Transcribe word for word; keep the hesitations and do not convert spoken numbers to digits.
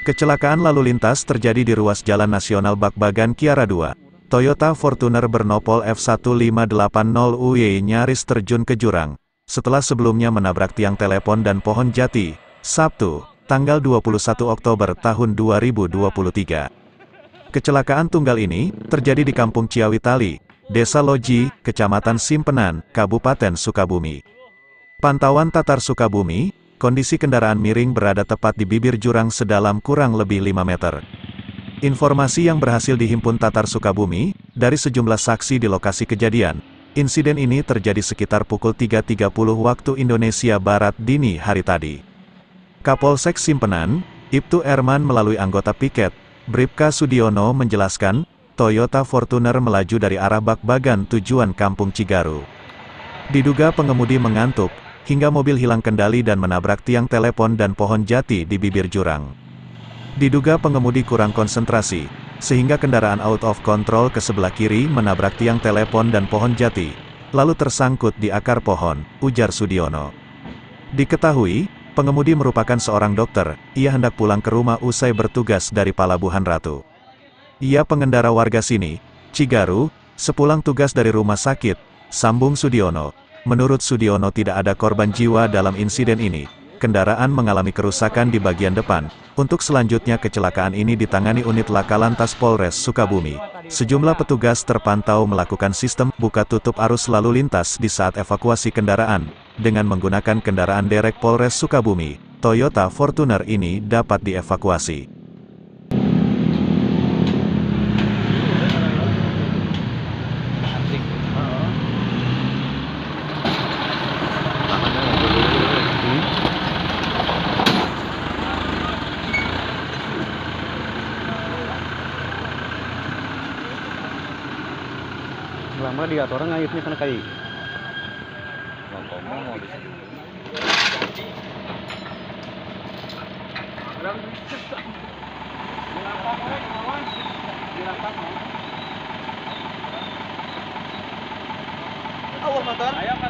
Kecelakaan lalu lintas terjadi di ruas Jalan Nasional Bakbagan Kiara dua. Toyota Fortuner bernopol F satu lima delapan nol U Y nyaris terjun ke jurang, setelah sebelumnya menabrak tiang telepon dan pohon jati, Sabtu, tanggal dua puluh satu Oktober tahun dua ribu dua puluh tiga. Kecelakaan tunggal ini terjadi di Kampung Ciawitali, Desa Loji, Kecamatan Simpenan, Kabupaten Sukabumi. Pantauan Tatar Sukabumi, kondisi kendaraan miring berada tepat di bibir jurang sedalam kurang lebih lima meter. Informasi yang berhasil dihimpun Tatar Sukabumi, dari sejumlah saksi di lokasi kejadian, insiden ini terjadi sekitar pukul tiga tiga puluh waktu Indonesia Barat dini hari tadi. Kapolsek Simpenan, Ibtu Erman melalui anggota piket, Bribka Sudiono menjelaskan, Toyota Fortuner melaju dari arah Bakbagan tujuan Kampung Cigaru. Diduga pengemudi mengantuk, hingga mobil hilang kendali dan menabrak tiang telepon dan pohon jati di bibir jurang. Diduga pengemudi kurang konsentrasi, sehingga kendaraan out of control ke sebelah kiri menabrak tiang telepon dan pohon jati, lalu tersangkut di akar pohon, ujar Sudiono. Diketahui, pengemudi merupakan seorang dokter, ia hendak pulang ke rumah usai bertugas dari Palabuhan Ratu. Ia pengendara warga sini, Cigaru, sepulang tugas dari rumah sakit, sambung Sudiono. Menurut Sudiono tidak ada korban jiwa dalam insiden ini. Kendaraan mengalami kerusakan di bagian depan. Untuk selanjutnya kecelakaan ini ditangani unit Laka Lantas Polres Sukabumi. Sejumlah petugas terpantau melakukan sistem buka tutup arus lalu lintas di saat evakuasi kendaraan. Dengan menggunakan kendaraan derek Polres Sukabumi, Toyota Fortuner ini dapat dievakuasi. Lama dia orang ngayutnya kena kai. Awal motor.